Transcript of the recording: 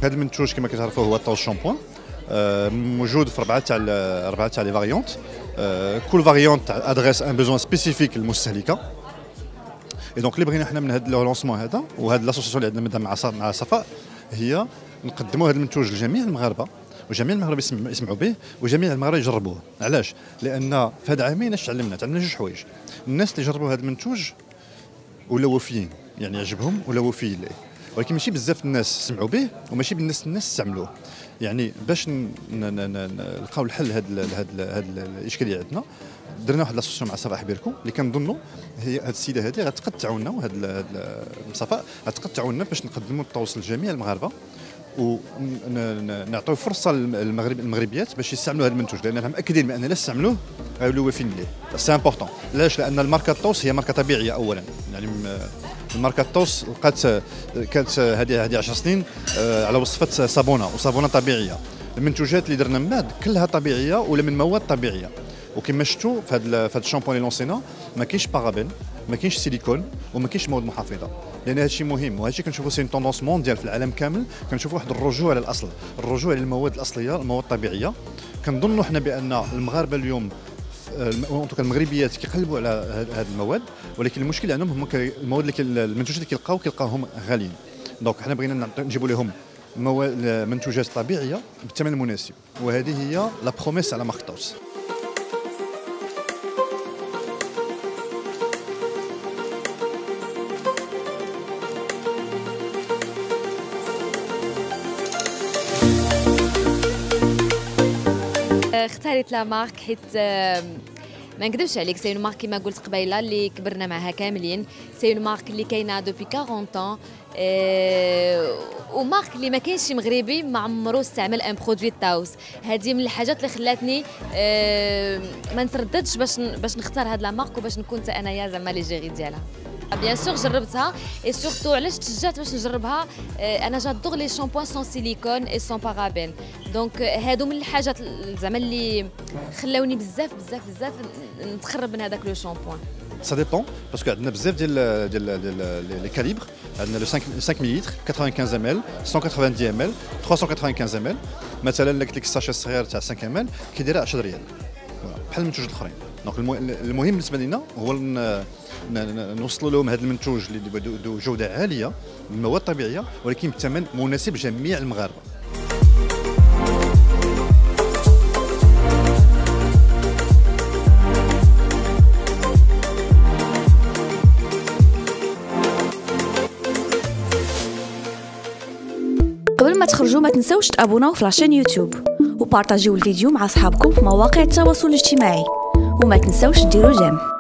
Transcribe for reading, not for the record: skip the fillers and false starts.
هذا المنتوج كما كتعرفوا هو طاوس شامبوان، موجود في اربعه تاع لي فاريونت. كل فاريونت ادريس ان بوزوان سبيسيفيك للمستهلكه. اي دونك اللي بغينا حنا من هذا لونسمون هذا وهذا لاسوسياسيون اللي عندنا مع صفاء هي نقدموا هذا المنتوج لجميع المغاربه، وجميع المغاربه يسمعوا به، وجميع المغاربه يجربوه. علاش؟ لان في هاد العامين اش تعلمنا جوج حوايج. الناس اللي جربوا هذا المنتوج ولاو وفيين، يعني عجبهم ولاو وفيين ليه، ولكن ماشي بزاف الناس سمعوا به وماشي الناس استعملوه. يعني باش نلقاو الحل هاد الاشكاليه عندنا درنا واحد لاسوسيون مع صفاء حبيركو اللي كنظنوا هي هاد السيده هذه غتقد تعاوننا، وهاد صفاء غتقد تعاوننا باش نقدموا التواصل لجميع المغاربه ونعطيو فرصه للمغربيات باش يستعملوا هذا المنتوج، لان مأكدين بان الا استعملوه غيولوا وافين ليه. سي امبورطون. علاش؟ لان الماركه طوس هي ماركه طبيعيه اولا. يعني الماركه طوس كانت هذه 10 سنين على وصفه صابونه، وصابونه طبيعيه. المنتوجات اللي درنا من بعد كلها طبيعيه ولا من مواد طبيعيه. وكما شفتوا في هذا الشامبوان اللي لونسينا ما كاينش بارابين، ما كاينش سيليكون، وما كاينش مواد محافظه، لان هذا الشيء مهم. وهذا الشيء كنشوفوا سي توندونس مونديال في العالم كامل. كنشوفوا واحد الرجوع على الاصل، الرجوع على المواد الاصليه، المواد الطبيعيه. كنظنوا حنا بان المغاربه اليوم المغربيات كيقلبوا على هذه المواد، ولكن المشكل عندهم هما المواد المنتوجات اللي كيلقاوهم غاليين. دونك حنا بغينا نجيبوا لهم منتوجات طبيعيه بالثمن المناسب، وهذه هي لا بروميس على مارك طوس. اختاريت لا مارك حيت ما نكذبش عليك، سي اون مارك كما قلت قبيله اللي كبرنا معها كاملين. سي اون مارك اللي كاينه دوبي 40 طون، ومارك اللي ما كاينش شي مغربي ما عمرو استعمل ان برودوي طاوس. هذه من الحاجات اللي خلاتني ما نترددش باش نختار هاد لا مارك وباش نكون حتى انايا زعما لي جيري ديالها. بيان سور جربتها، اي سورتو علاش تشجعت باش نجربها، انا جادور لي شامبوان سون سيليكون اي سون بارابين. دونك هادو من الحاجات زعما اللي خلاوني بزاف نتخرب من هذاك لو شامبوان. Ça dépend parce que عندنا بزاف ديال لي كاليبر. عندنا لو 5 مليلتر 95 ml 190 ml 395 ml. مثلا ديك الساشي الصغير تاع 5 ml كيدير 10 ريال بحال المنتوج الاخرين. دونك المهم بالنسبه لنا هو نوصلوا لهم هذا المنتوج اللي ذو جوده عاليه من مواد طبيعيه، ولكن بثمن مناسب لجميع المغاربه. قبل ما تخرجوا ما تنسوش تابوناو في لاشين يوتيوب وبارطاجيو الفيديو مع اصحابكم في مواقع التواصل الاجتماعي، وما تنسوش ديروا جيم.